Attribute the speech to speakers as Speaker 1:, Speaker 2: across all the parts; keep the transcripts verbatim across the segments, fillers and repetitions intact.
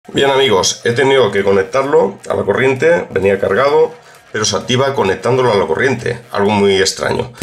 Speaker 1: Bien amigos, he tenido que conectarlo a la corriente, venía cargado, pero se activa conectándolo a la corriente, algo muy extraño.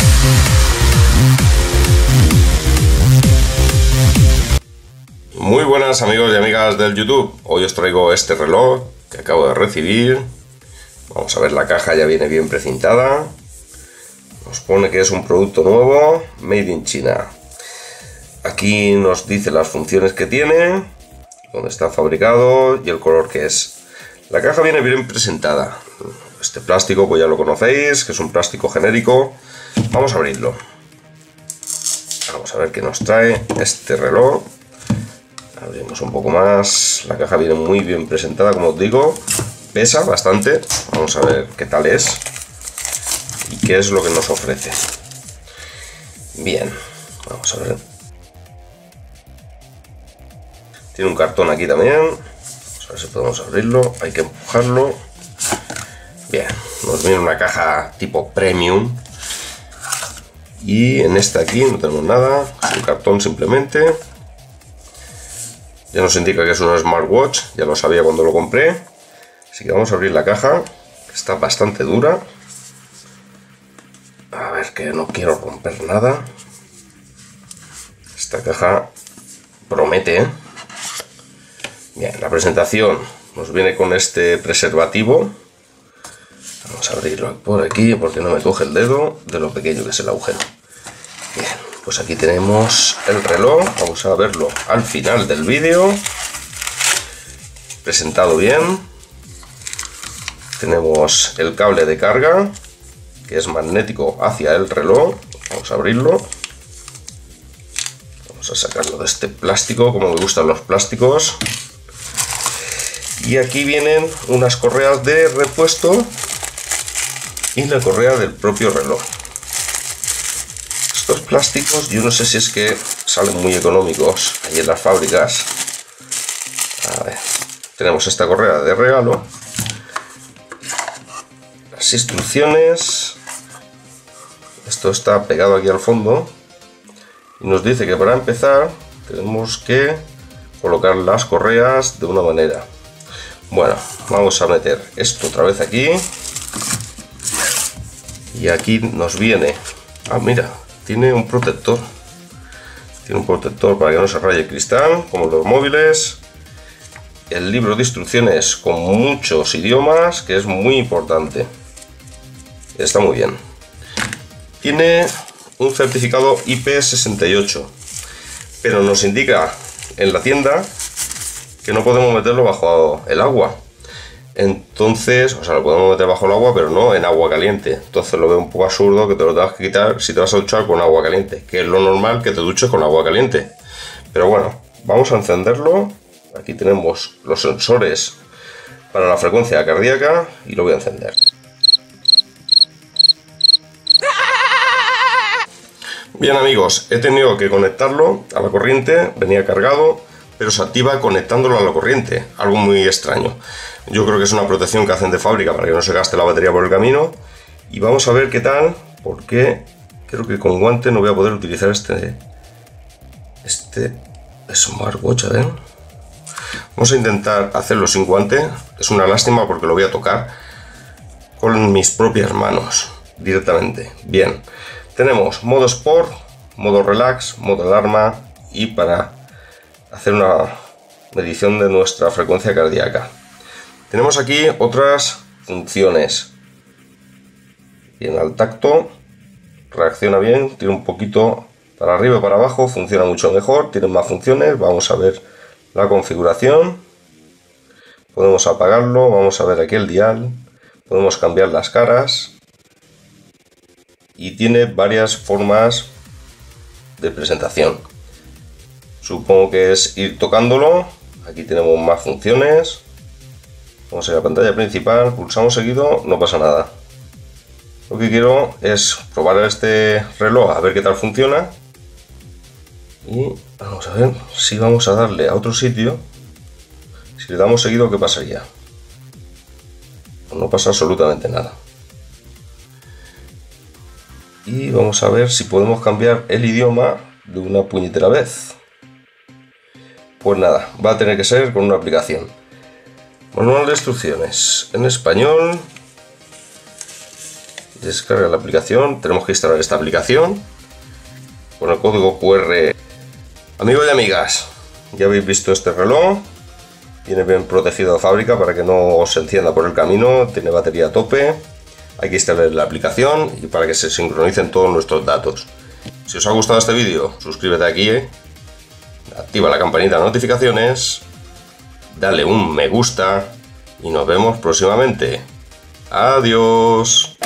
Speaker 1: Muy buenas amigos y amigas del YouTube, hoy os traigo este reloj que acabo de recibir. Vamos a ver, la caja ya viene bien precintada, nos pone que es un producto nuevo, made in China. Aquí nos dice las funciones que tiene, dónde está fabricado y el color que es. La caja viene bien presentada. Este plástico pues ya lo conocéis, que es un plástico genérico. Vamos a abrirlo. Vamos a ver qué nos trae este reloj. Abrimos un poco más. La caja viene muy bien presentada, como os digo. Pesa bastante. Vamos a ver qué tal es y qué es lo que nos ofrece. Bien, vamos a ver. Tiene un cartón aquí también. Vamos a ver si podemos abrirlo. Hay que empujarlo. Bien, nos viene una caja tipo premium. Y en esta aquí no tenemos nada. Es un cartón simplemente. Ya nos indica que es un smartwatch. Ya lo sabía cuando lo compré. Así que vamos a abrir la caja. Está bastante dura. A ver, que no quiero romper nada. Esta caja promete, ¿eh? Bien, la presentación nos viene con este preservativo. Vamos a abrirlo por aquí porque no me coge el dedo de lo pequeño que es el agujero. Bien, pues aquí tenemos el reloj. Vamos a verlo al final del vídeo. Presentado bien. Tenemos el cable de carga, que es magnético hacia el reloj. Vamos a abrirlo. Vamos a sacarlo de este plástico, como me gustan los plásticos. Y aquí vienen unas correas de repuesto y la correa del propio reloj. Estos plásticos yo no sé si es que salen muy económicos ahí en las fábricas. A ver, tenemos esta correa de regalo, las instrucciones. Esto está pegado aquí al fondo y nos dice que para empezar tenemos que colocar las correas de una manera. Bueno, vamos a meter esto otra vez aquí. Y aquí nos viene... Ah, mira, tiene un protector. Tiene un protector para que no se raye el cristal, como los móviles. El libro de instrucciones con muchos idiomas, que es muy importante. Está muy bien. Tiene un certificado I P sesenta y ocho. Pero nos indica en la tienda que no podemos meterlo bajo el agua. Entonces, o sea, lo podemos meter bajo el agua, pero no en agua caliente. Entonces lo veo un poco absurdo que te lo tengas que quitar si te vas a duchar con agua caliente, que es lo normal que te duches con agua caliente. Pero bueno, vamos a encenderlo. Aquí tenemos los sensores para la frecuencia cardíaca y lo voy a encender. Bien amigos, he tenido que conectarlo a la corriente, venía cargado, pero se activa conectándolo a la corriente, algo muy extraño. Yo creo que es una protección que hacen de fábrica para que no se gaste la batería por el camino. Y vamos a ver qué tal, porque creo que con guante no voy a poder utilizar este, este smartwatch. A ver. Vamos a intentar hacerlo sin guante. Es una lástima porque lo voy a tocar con mis propias manos directamente. Bien, tenemos modo Sport, modo Relax, modo Alarma y para hacer una medición de nuestra frecuencia cardíaca. Tenemos aquí otras funciones. Bien, al tacto reacciona bien, tiene un poquito para arriba y para abajo, funciona mucho mejor, tiene más funciones. Vamos a ver la configuración. Podemos apagarlo, vamos a ver aquí el dial, podemos cambiar las caras y tiene varias formas de presentación. Supongo que es ir tocándolo. Aquí tenemos más funciones. Vamos a la pantalla principal, pulsamos seguido, no pasa nada. Lo que quiero es probar este reloj, a ver qué tal funciona. Y vamos a ver si vamos a darle a otro sitio. Si le damos seguido, ¿qué pasaría? No pasa absolutamente nada. Y vamos a ver si podemos cambiar el idioma de una puñetera vez. Pues nada, va a tener que ser con una aplicación. Manual de instrucciones en español. Descarga la aplicación. Tenemos que instalar esta aplicación con el código cu erre. Amigos y amigas, ya habéis visto este reloj. Viene bien protegido de fábrica para que no se encienda por el camino. Tiene batería a tope. Hay que instalar la aplicación y para que se sincronicen todos nuestros datos. Si os ha gustado este vídeo, suscríbete aquí, ¿eh? Activa la campanita de notificaciones, dale un me gusta y nos vemos próximamente. Adiós.